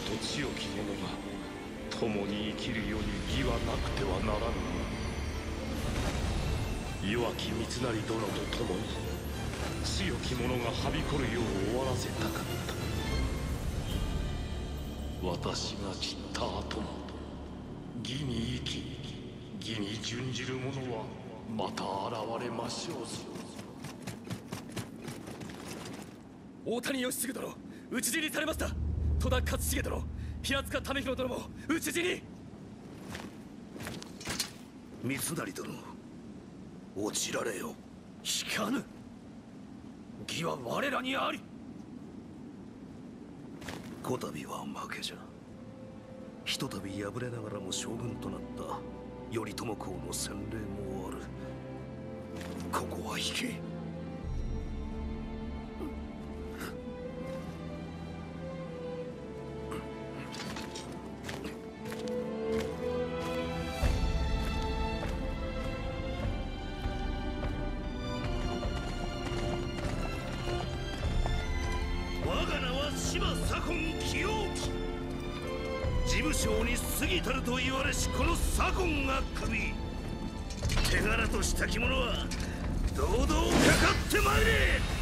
と強き者が共に生きる世に義はなくてはならぬ。弱き三成殿と共に強き者がはびこる世を終わらせたかった。私が散った後も義に生き義に準じる者はまた現れましょうぞ。 大谷義次殿、討ち死にされました。戸田勝重殿、平塚為広殿も討ち死に。 三成殿、落ちられよ。 引かぬ。義は我らにあり。 こたびは負けじゃ。ひとたび敗れながらも将軍となった頼朝公の洗礼もある。ここは引け。我が名は芝左近清興。事務省に過ぎたると言われしこの左近が首。手柄としたき者は堂々かかってまいれ。